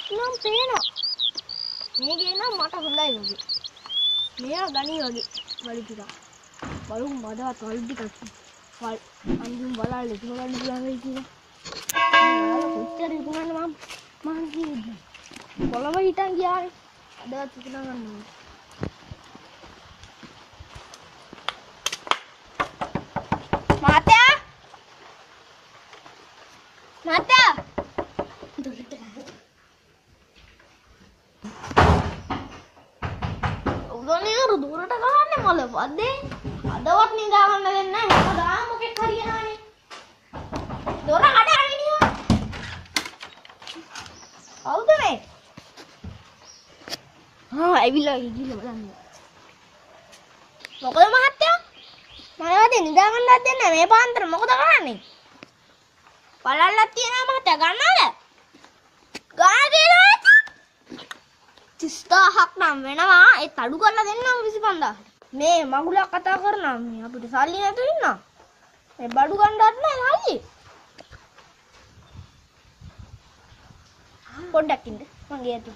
නම් පේනවා. මේකේ නම් මට හොඳයි වගේ. මෙයා ගණී වගේ වලි ටික. බලමු මඩවත් වලි ටිකක්. වල් අන්තිම බලන්න ඉතුරුගන්න පුළුවන් වෙයි කියලා. කොච්චර ඉතුරුගන්න මම කිව්වේ. කොළඹ හිටන් ගියානේ. අදවත් ඉතුරු ගන්න ඕනේ. මාත්‍යා උදේට දුරට ගහන්නේ මොළ වදේ අදවත් නිදා ගන්න දෙන්නේ නැහැ හැමදාම මොකෙක් හරියනවනේ දොර කඩන්නේ නියම කවුද මේ ඇවිල්ලා ගිහිල්ලා බලන්න මොකද මහත්තයා මම වදේ නිදා ගන්නවත් දෙන්නේ නැහැ මේ පාන්දර මොකද කරන්නේ බලන්නත් තියෙනවා මහත්තයා ගන්නවද ගන්න දෙනවා 30000ක් නම් වෙනවා ඒ තඩු කරලා දෙන්නම් 25000 මේ මගුලක් කතා කරනවා මේ අපිට සල්ලි නැතු ඉන්නවා මේ බඩු ගන්නවත් නැහැ සල්ලි පොඩ්ඩක් ඉන්න මම ගියට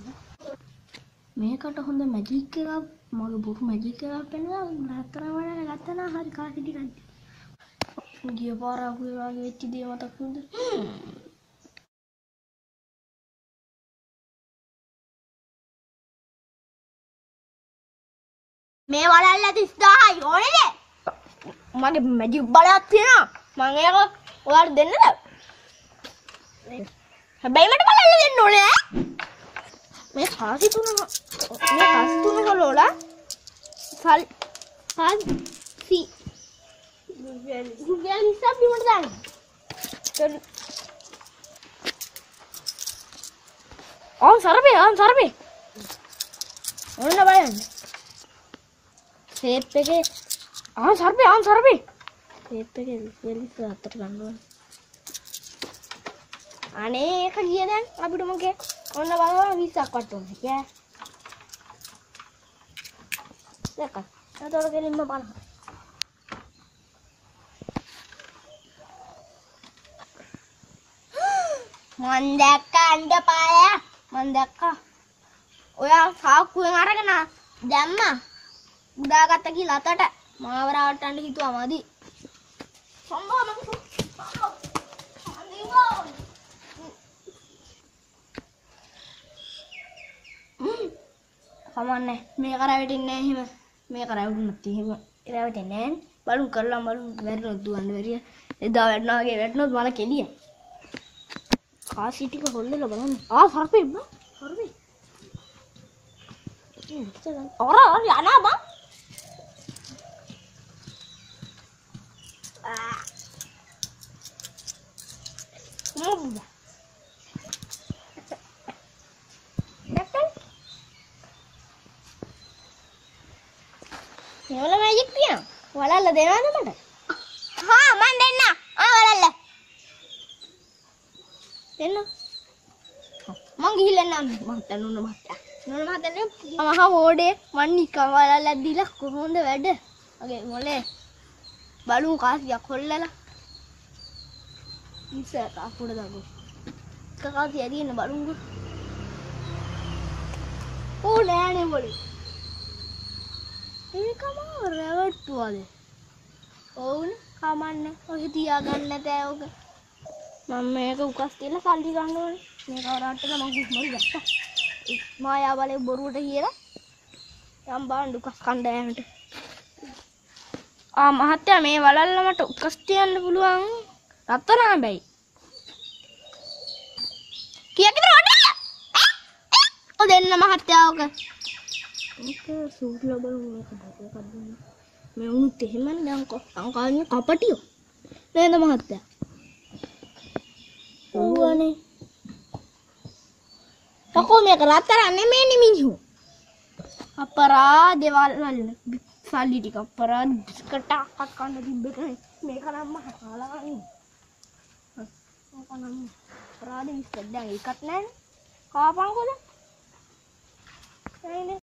මේකට හොඳ මැජික් එකක් මගේ බුරු මැජික් එකක් පෙන්නවා රත්තරන් වල ගත්තා නම් හරි කාසි ටිකක් ගිය පාර අපි වගේ වෙච්ච දේ මතක් වුණද මේ වලල්ල 30000යි ඕනේද මගේ මැජික් බලයක් තියෙනවා මම ඒක ඔයාලට දෙන්නද හැබැයි මට බලල්ල දෙන්න ඕනේ මේ කාසි තුන හලෝලා සල්සි රුපියල් හිසාබ් බිමට දාන්න ආන් සරපේ ඔන්න බලන්න සේප් එකේ සර්පේ සේප් එකේ රිෆිල්ස් හතර ගන්න ඕනේ අනේ ඒක ගිය දැන් අපිට මොකේ ඔන්න බලන්න 20ක් වට ඕනේ කිය දැක්ක එතකොට ගෙලින්ම බලන්න මන් දැක්කා අඬපාය මන් දැක්කා ඔයා සාක්කුවෙන් අරගෙන දැම්මා උදාගත්ත කියලා අතට මාව රවට්ටන්න හිතුවා මදි. කමන්නේ මේක රැවටෙන්නේ නැහැ එහෙම. මේක රැවටුනත් එහෙම රැවටෙන්නේ නැහැ. බලමු කරලා බලමු වැරෙනොත් දුවන්න බැරිය. එදා වැටෙනවා වගේ වැටෙනොත් මල කෙලිය. කාසි ටික හොල්ලලා බලන්න. සර්පේ බා. සර්පේ. ඔර යනවා බා. Yola magic piano. Walalla denada mata? Ha, man denna. Walalla. Denna. Man gihilla nam mata nuna mata. Nuna mata ne amaha ode man nikka walalla dila kohonda වැඩ. Age mole. Balu kaasiyak hollala. Isa appuda dago. Kaasi adiyena balungu. Oh nෑනේ mole. ඒකම රැවට්ටුවාද ඔවුනේ කමන්නේ ඔය තියාගන්න නැතෑ ඔක මම මේක උකස් තියලා සල්ලි ගන්න ඕනේ මේක වරාට්ටල මම කිස්මල් ගත්තා මායාවලේ බොරුවට කියලා යම් බාන්න උකස් කණ්ඩ යෑමට මහත්තයා මේ වලල්ල මට උකස් තියන්න පුළුවන් රත්තරන් හැබැයි කීයකද රොඩ ඔය දෙන්න මහත්තයා ඔක ඒක සූර්ය බලමු මේක බලන්න මේ උන්ට එහෙමනේ දැන් අංකාන්නේ කපටියෝ නේද මහත්තයා ඕවනේ තකෝ මේක රත්තරන් නෙමෙයි මිනිහු අපරාධේ වල සල්ලි ටික අපරාධ කටක් කන්න තිබ්බේ මේක නම් මහ කාලගන්නේ මේක නම් අපරාධ විශ්ද දැන් එකක් නැන්නේ කාපන්කොද නෑනේ